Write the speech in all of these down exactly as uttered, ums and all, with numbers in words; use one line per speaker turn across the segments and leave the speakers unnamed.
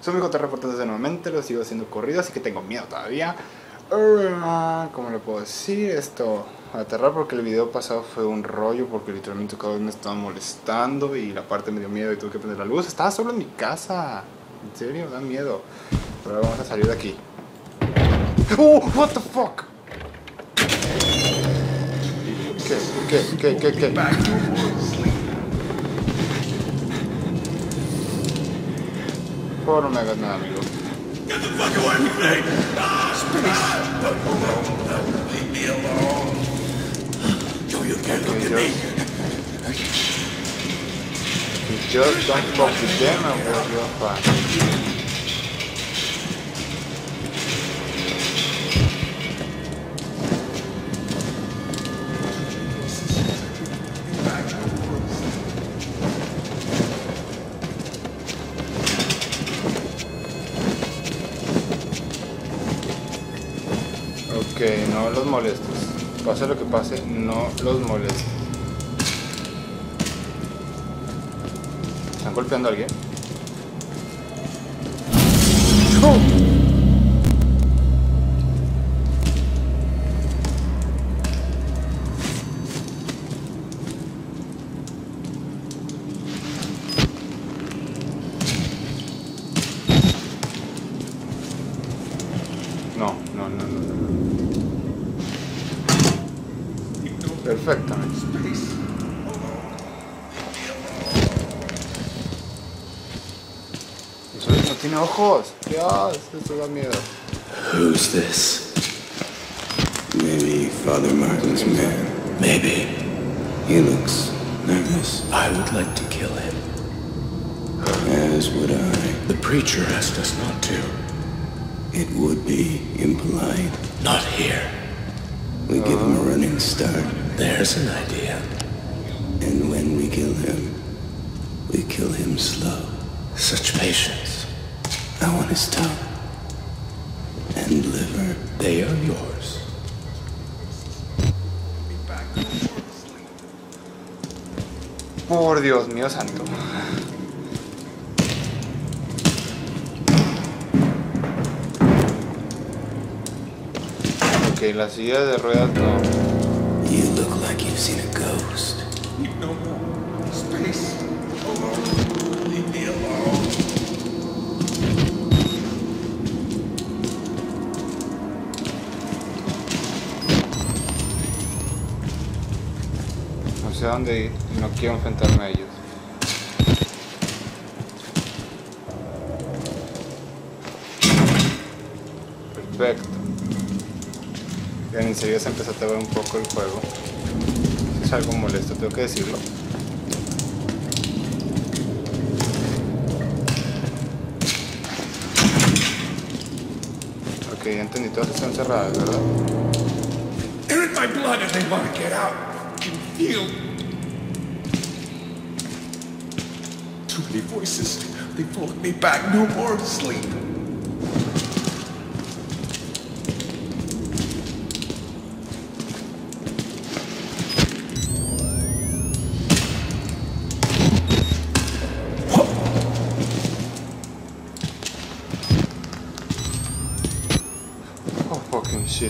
Soy mi J reportando desde nuevamente, lo sigo haciendo corrido, así que tengo miedo todavía. Uh, ¿Cómo le puedo decir esto? A aterrar porque el video pasado fue un rollo, porque literalmente cada vez me estaba molestando y la parte me dio miedo y tuve que prender la luz. Estaba solo en mi casa. En serio, da miedo. Pero ahora vamos a salir de aquí. ¡Oh! What the fuck? ¿Qué? ¿Qué? ¿Qué? ¿Qué? ¿Qué? Por favor, no me hagas nada, amigo.
Get the fuck away from me! Ah, space! Leave me alone! No, you can't look at me!
Just don't fuck with them and we'll be fine. Ok, no los molestes. Pase lo que pase, no los molestes. ¿Están golpeando a alguien? ¡Oh! No, no, no, no, no. Perfectamente. Eso no tiene ojos. Dios, eso da miedo.
Who's this? Maybe Father Martin's man. Maybe. He looks nervous. I would like to kill him. As would I. The preacher asked us not to. It would be impolite. Not here. We give him a running start. There's an idea. And when we kill him, we kill him slow. Such patience. I want his tongue. And liver. They are yours.
Por Dios mío santo. Ok, la silla de ruedas no.
You look like you've seen a ghost. No more. Space. Alone. Leave me alone.
No sé a dónde ir y no quiero enfrentarme a ellos. Perfecto. En serio se empezó a ver un poco el juego. Es algo molesto, tengo que decirlo. Ok, ya entendí, todas están cerradas, ¿verdad?
They're in my blood and they want to get out. I can feel too many voices. They pulled me back. No more sleep.
Oh, fucking shit.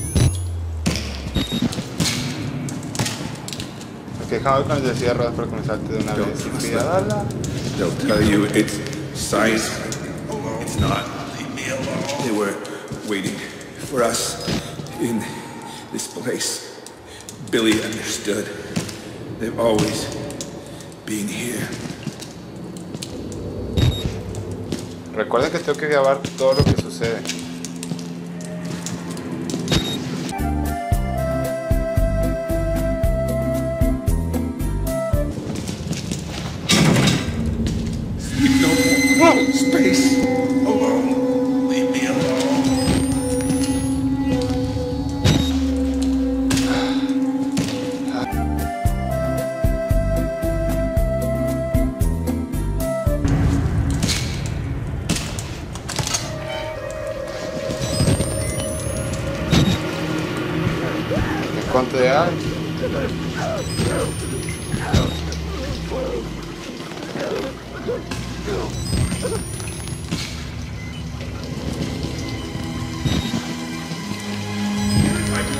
Ok, déjame ver con el de silla de ruedas para comenzarte de una vez. Cuidadala.
They'll tell you it's science. It's not. Leave me alone. They were waiting for us in this place. Billy understood. They've always been here.
Recuerda que tengo que grabar todo lo que sucede.
No more space. Alone. Leave me alone.
¿Cuánto de hay?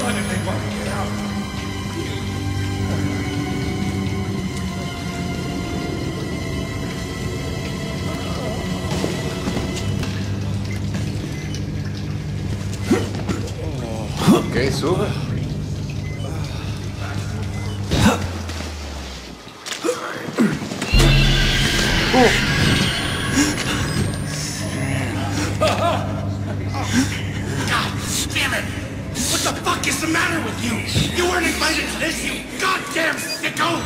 Why did they want to get out?
Ok, sube. Uh.
What the fuck is the matter with you? You weren't invited to this, you goddamn sicko!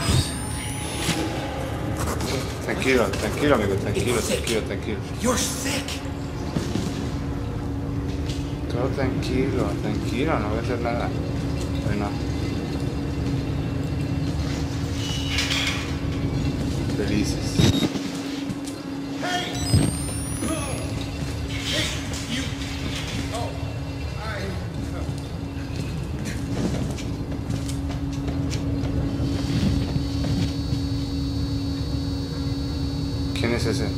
Tranquilo, tranquilo, amigo, tranquilo, tranquilo, tranquilo.
You're sick.
Todo tranquilo, tranquilo, no voy a hacer nada. Bueno. Felices.
Hey! Hey, you... Oh, I...
¿Quién es ese?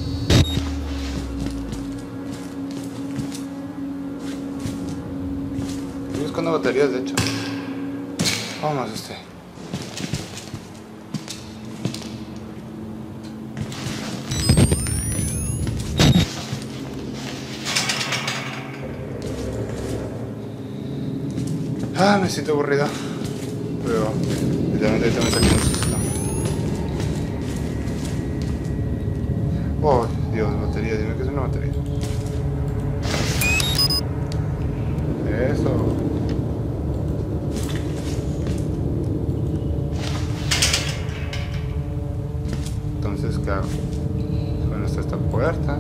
Estoy buscando baterías, de hecho. Oh, me asusté. Ah, me siento aburrido. Pero literalmente ahorita me saqué un susto. Oh, Dios, batería, dime que es una batería. Eso. Entonces, ¿qué hago? Bueno, está esta puerta.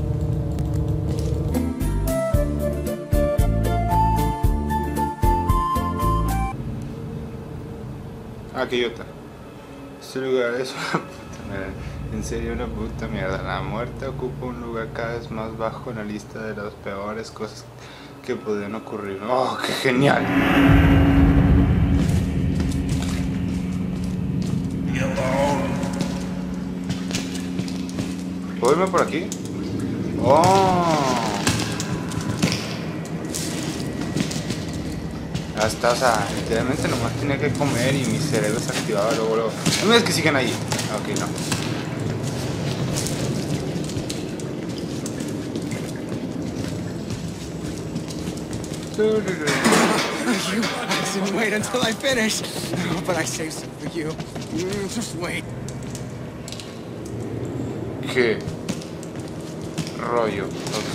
Aquí otra. Este lugar es una puta mierda. En serio, una puta mierda. La muerte ocupa un lugar cada vez más bajo en la lista de las peores cosas que podrían ocurrir. ¡Oh, qué genial! ¿Puedo irme por aquí? ¡Oh! Hasta, o sea, literalmente nomás tenía que comer y mi cerebro se activaba luego, luego. No me digas que siguen ahí. Ok, no.
You didn't wait until I finish. Oh, but I saved some for you. Mm, Just wait.
¿Qué rollo? Ok.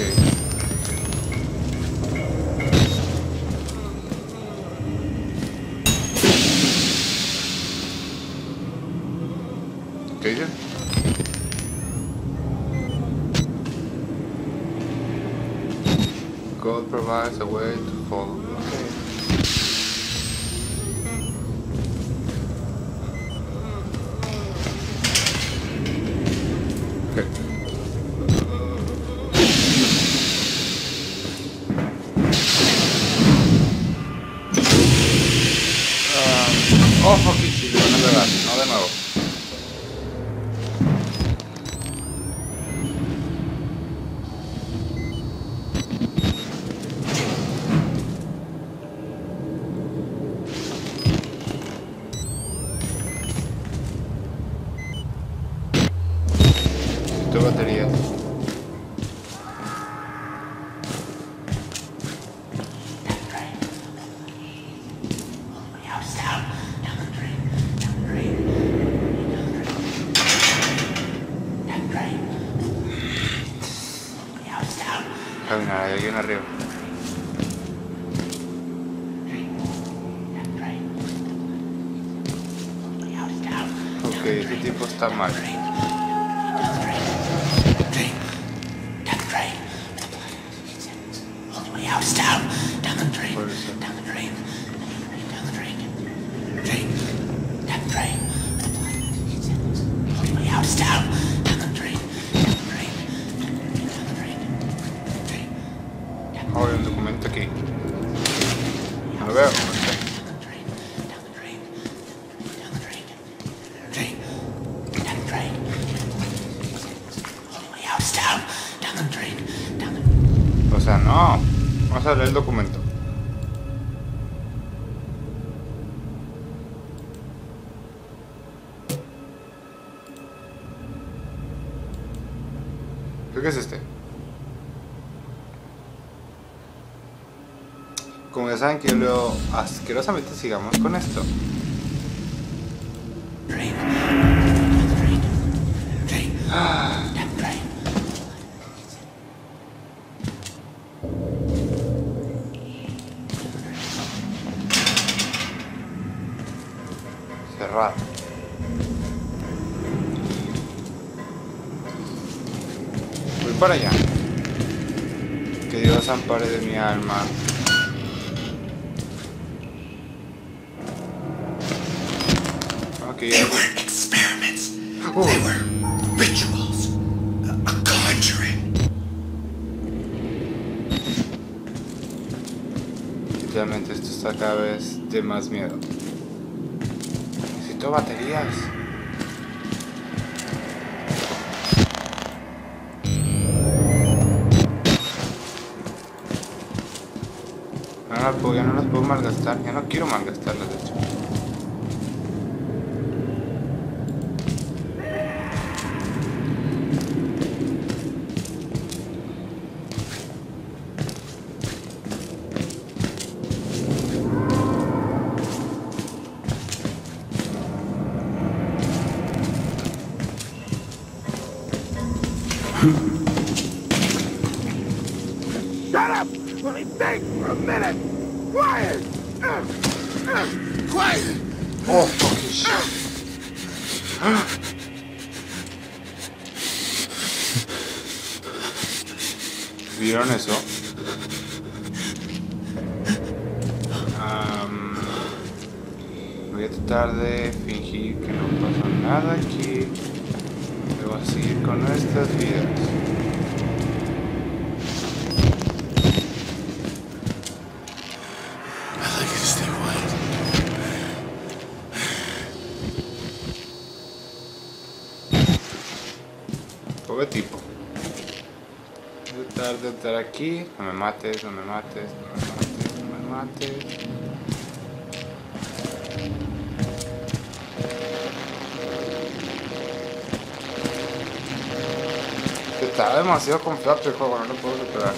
¿Qué dice? God provides a way to follow. Okay. Okay. Um, oh, fuck it, sí, no es verdad, no de nuevo. Baterías. Caminar, hay alguien arriba. Ok, este tipo está mal. Oh, hay un documento aquí. No lo veo. O sea, no. Vamos a leer el documento. que es este. Como ya saben que yo leo asquerosamente, sigamos con esto. Ah. Cerrado. Voy para allá. Que Dios ampare de mi alma. Okay.
They weren't experiments.
Oh.
They were rituals. A, a conjuring.
Sinceramente esto está cada vez de más miedo. Necesito baterías. No, no, puedo, ya no las puedo malgastar. Ya no quiero malgastarlas, de hecho.
Shut up! Let me think for a minute! Quiet! Uh, uh, quiet!
Oh, fucking shit. ¿Vieron eso? Um, voy a tratar de fingir que no pasa nada aquí. Voy a seguir con nuestras vidas.
I like it to stay quiet.
Pobre tipo. Voy a tratar de entrar aquí. No me mates, no me mates, no me mates, no me mates. Estaba demasiado confiado el juego, no lo puedo superar.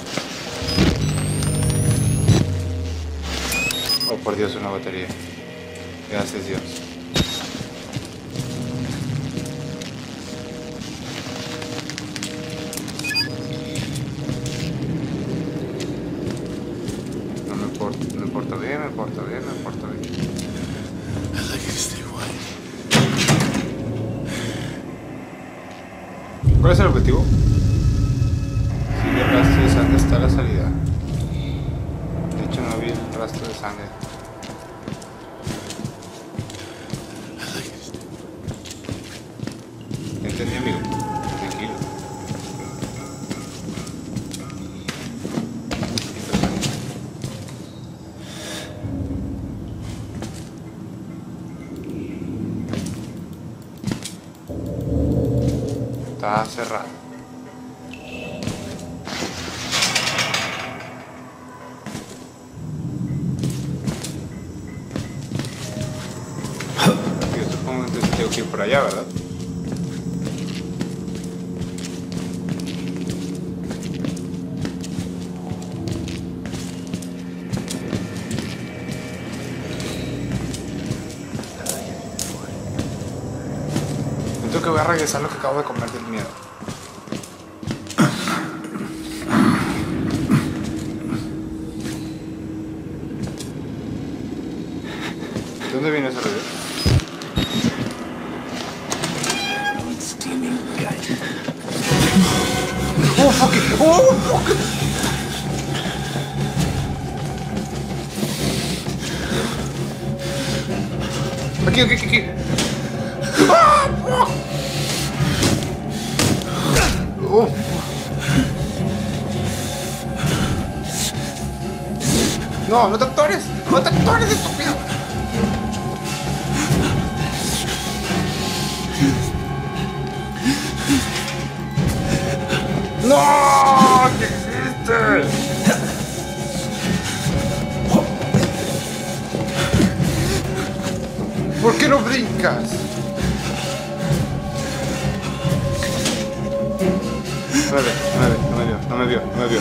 Oh, por Dios, una batería. Gracias, Dios. No me importa, me porto bien, me porto bien, me porto bien.
I like it to stay quiet.
¿Cuál es el objetivo? Sigue el rastro de sangre hasta la salida. De hecho, no vi el rastro de sangre.
I like it.
Entendí, amigo. Tranquilo. Está cerrado. Yo supongo que entonces tengo que ir por allá, ¿verdad? Siento que voy a regresar lo que acabo de comer del miedo. ¿De dónde viene ese ruido?
Steaming gut.
¡Oh, fuck it! ¡Oh, fuck it! Aquí, aquí, aquí, aquí. ¡Ah! ¡Oh! ¡Oh! No, no te actores, no te actores, estúpido. ¡No! ¿Qué hiciste? ¿Por qué no brincas? No me ve, no me ve, no me vio, no me vio, no me vio.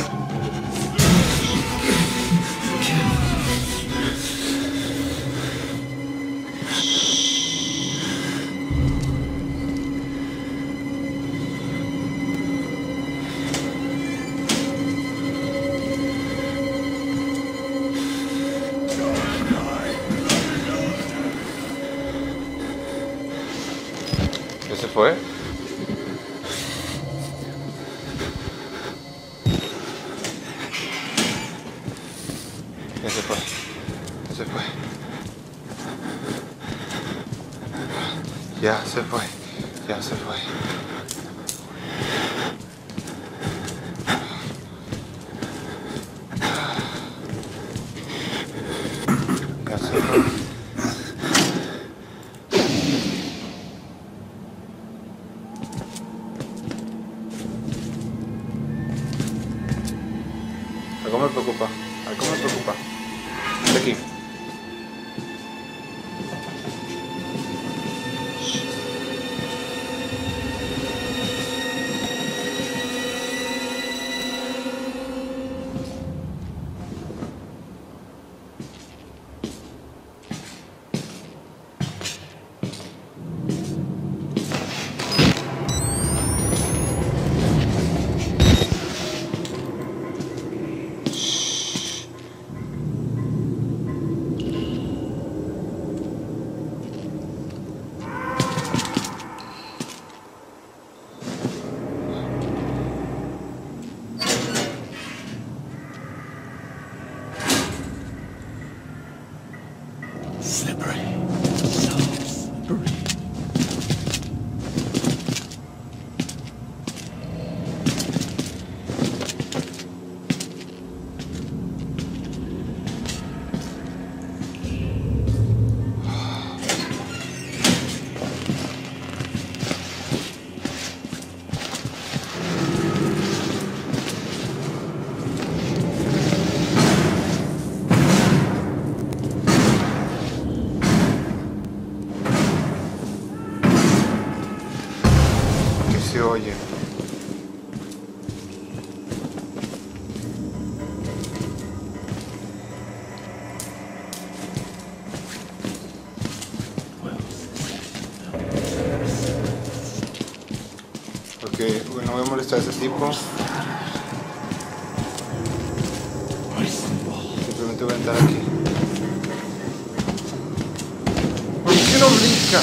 ¿Qué se fue? Ya se fue, ya se fue, ya se fue, ya se fue. Ya se fue. Algo me preocupa, algo me preocupa. De aquí.
Slippery. So slippery.
¿Qué se oye? Porque bueno, voy a molestar a ese tipo. Simplemente voy a entrar aquí. ¿Por qué no brinca?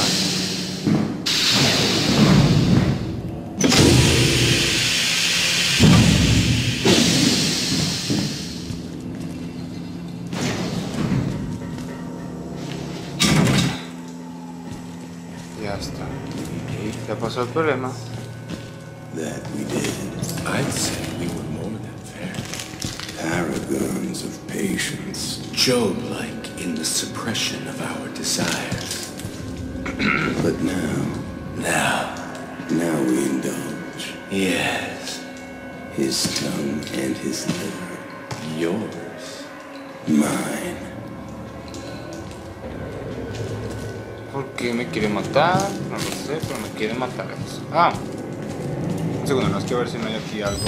Ya está. Ya pasó el problema.
That we did.
I'd say we were more than fair.
Paragons of patience.
Job-like in the suppression of our desires.
But now,
Now,
now we indulge.
yes,
His tongue and his liver.
yours.
Mine.
¿Por qué me quiere matar? No lo sé, pero me quiere matar. Ah, un segundo, no es que a ver si no hay aquí algo.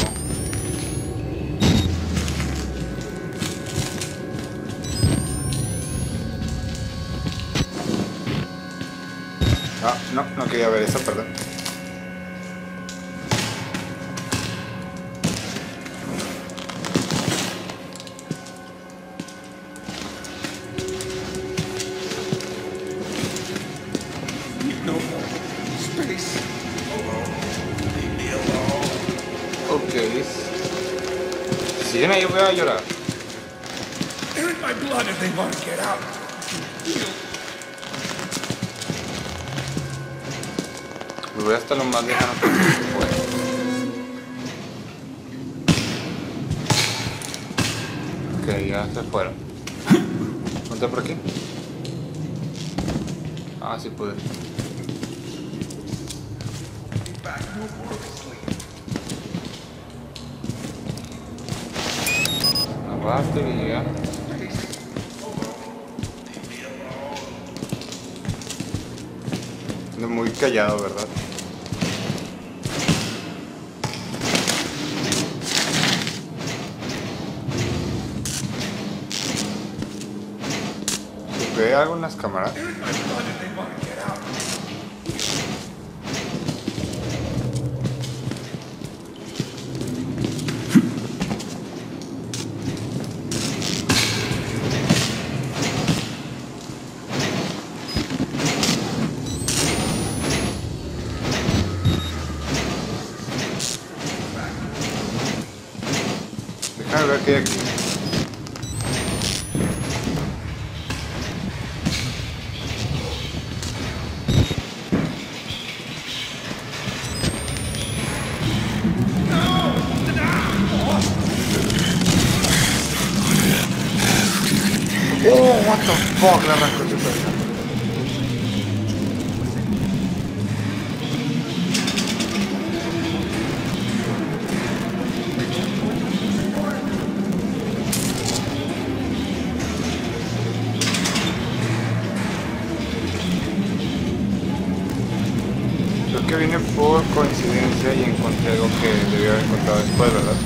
Ah, no, no quería ver eso, perdón.
No more space. Leave me alone.
Ok. Si siguen ahí voy a llorar.
They're in my blood if they want to get out.
Me voy hasta lo más lejano que pueda. Ok, ya se fueron. ¿Ponte por aquí? Ah, sí pude.
Back no more sleep.
Aguante y llega.
Space. Leave me alone.
Muy callado, ¿verdad? algo en las cámaras? Déjame ver qué hay aquí. Oh, what the fuck, la arrancó de todo. Creo que vine por coincidencia y encontré algo que debía haber encontrado después, ¿verdad?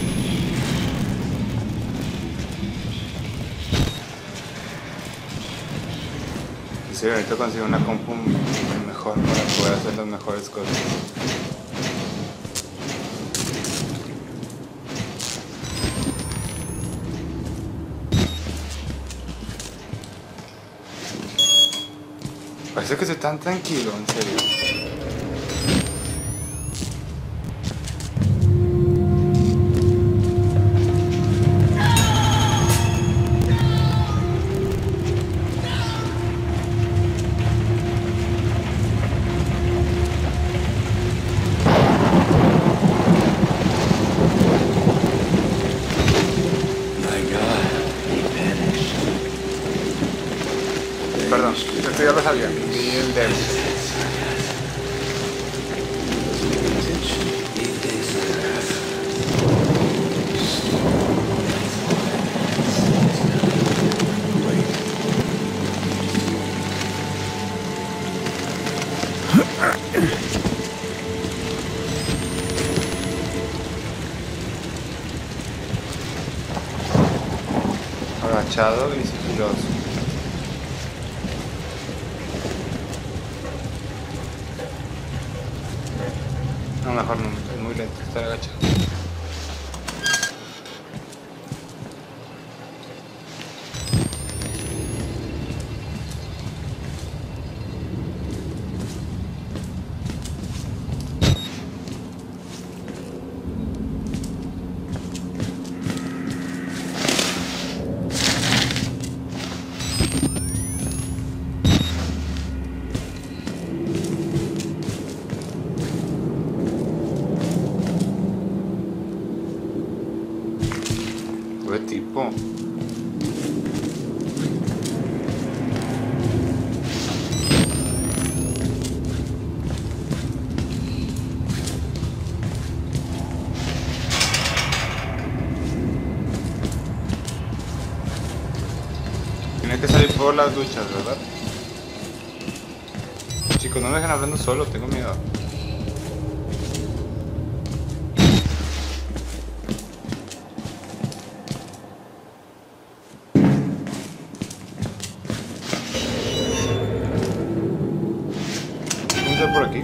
Sí, ahorita consigo una compu mejor para poder hacer las mejores cosas. Parece que estoy tan tranquilo, en serio. Perdón, esto ya lo sabía. Y el dev. Agachado y sigiloso. No, mejor no, es muy lento estar agachado. ¿Qué tipo? Tiene que salir por las duchas, ¿verdad? Chicos, no me dejen hablando solo, tengo miedo. Por aquí.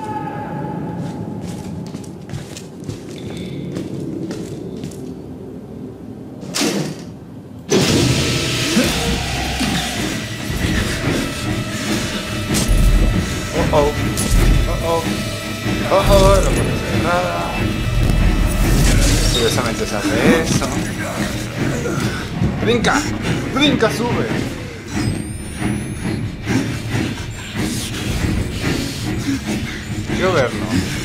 Oh oh, oh oh, oh oh, no puede hacer nada. Curiosamente se hace eso. Brinca, brinca, sube. Quiero verlo.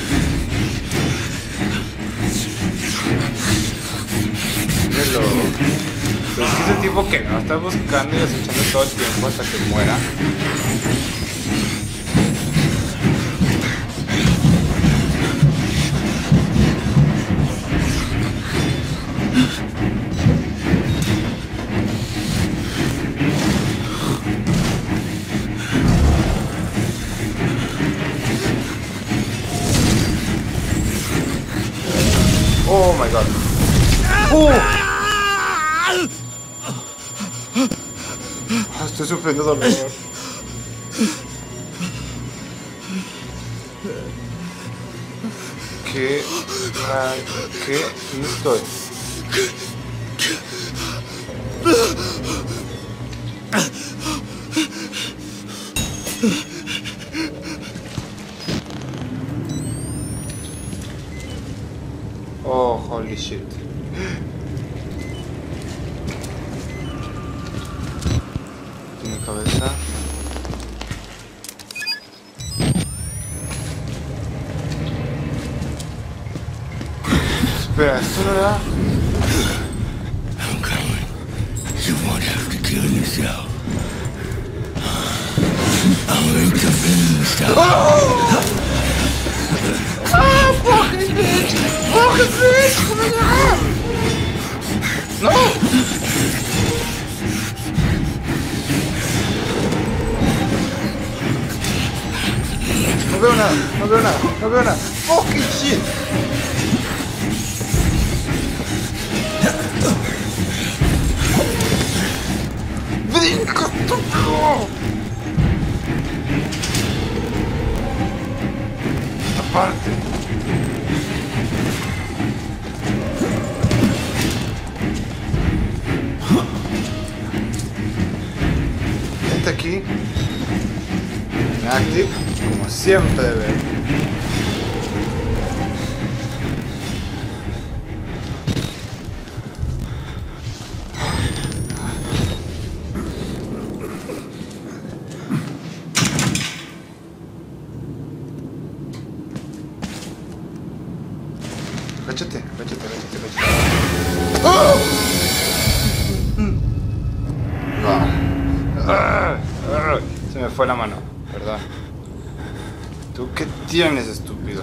Míralo. Pero es que ese tipo que me va a estar buscando y acechando todo el tiempo hasta que muera. Oh my god. Oh. Estoy sufriendo dolor. ¿Qué? ¿Qué? ¿Dónde estoy? Oh, holy shit. Tiene cabeza. Espera, esto no era.
I'm coming. You won't have to kill yourself. I'll make the film stop.
¡Ah, fucking bitch! ¡Fucking bitch! ¡No! No veo nada, no veo nada, no veo nada. Fucking shit. ¡Brinca, estúpido! Aparte. Este aquí. Inactive, como siempre debe. Agáchate, agáchate, agáchate, agáchate. ¡Oh! Ah. Ah. Ah. Se me fue la mano, ¿verdad? ¿Tú qué tienes, estúpido?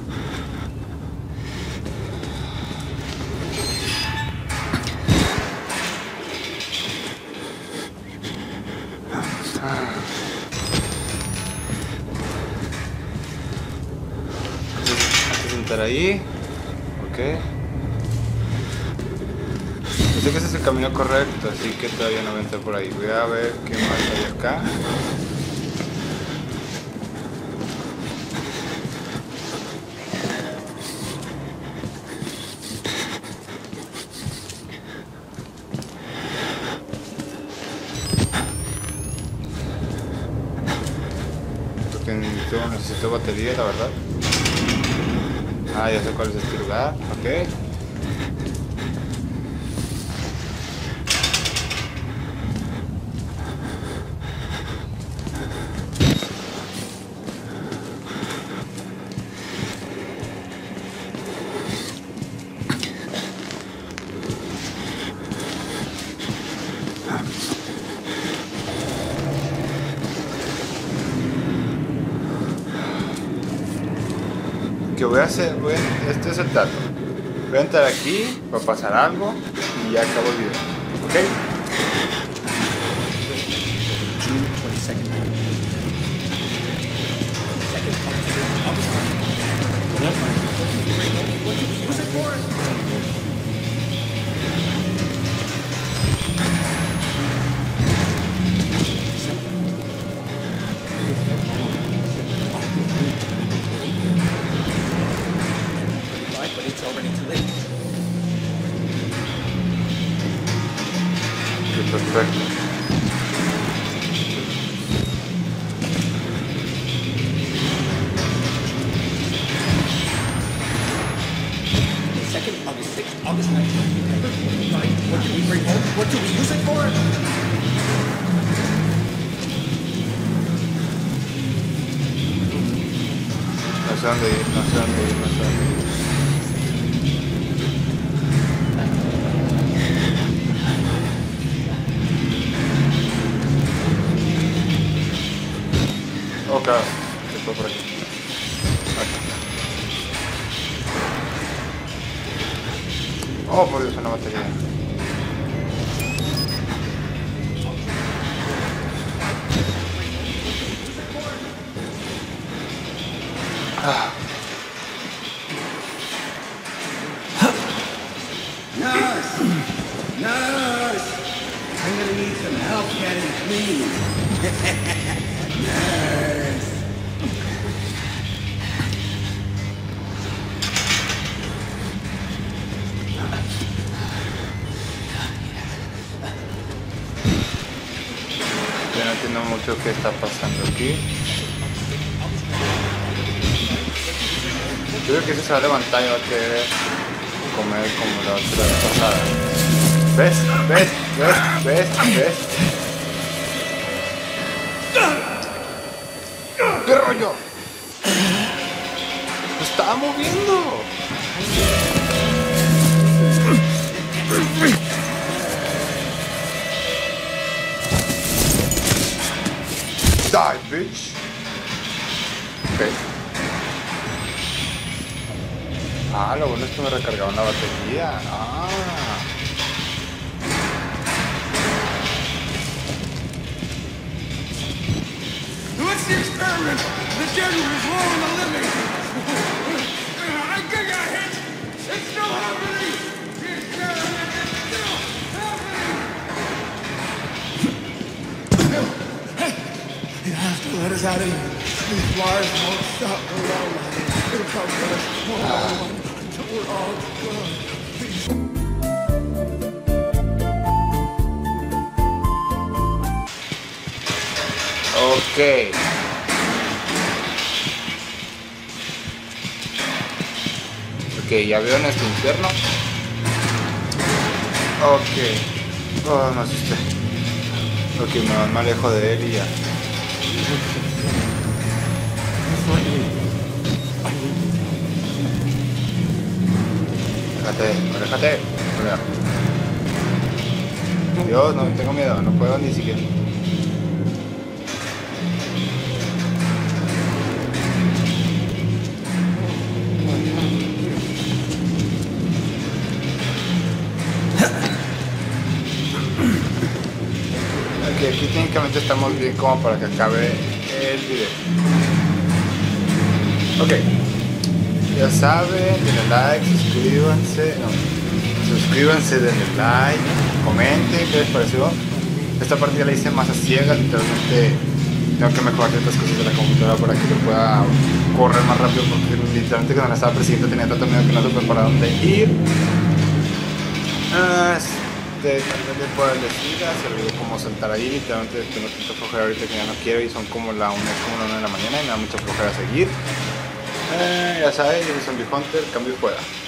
Antes de entrar ahí. Ok. Sé que ese es el camino correcto, así que todavía no voy a entrar por ahí. Voy a ver qué más hay acá. Porque necesito, necesito batería, la verdad. Ah, ya sé cuál es este lugar. Ok. Que voy a hacer, voy a, este es el trato. Voy a entrar aquí, va a pasar algo y ya acabo el video. ¿Ok?
June twenty-second. But it's already too late.
Qué perfecto.
Second, August sixth, August ninth, September twenty-ninth. What do we bring home? What do we use it for?
No sé dónde ir, no sé dónde ir, no sé dónde ir. Oh, claro, se fue por aquí. Aquí. Oh, por Dios, una batería. Ah.
Nurse! Nurse! I'm gonna need some help getting clean.
mucho qué está pasando aquí. Yo creo que ese se va a levantar y va a querer comer como la otra vez pasada. ¿Ves? ¿Ves? ¿Ves? ¿Ves? ¿Ves? ¿Qué rollo? ¡Se estaba moviendo! Die, bitch. Ok. Ah, lo bueno es que me recargaron la batería. Ah.
What's the experiment? The general is low on the living. I think I hit. It's still happening. The experiment is still happening. You have to let us out of here. These wires won't stop the rail line. It'll come for us one by one until we're all gone.
Ok. Ok, ya veo en este infierno. Ok. Oh, me asusté. Ok, me, me alejo de él y ya. Aléjate, aléjate. Dios, no tengo miedo, no puedo ni siquiera. Ok, aquí técnicamente estamos bien como para que acabe el video. Ok, ya saben, denle like, suscríbanse, no, suscríbanse, denle like, comenten qué les pareció. Esta partida la hice más a ciegas, literalmente tengo que mejorar ciertas cosas de la computadora para que yo pueda correr más rápido, porque literalmente cuando la estaba persiguiendo tenía tanto miedo que no supe para dónde ir. Uh, este, también les puedo decir, se olvidó cómo saltar ahí, literalmente tengo tanta flojera ahorita que ya no quiero y son como la una, como la una de la mañana y me da mucha flojera seguir. Eh, ya saben, yo soy Zombie Hunter, cambio y fuera.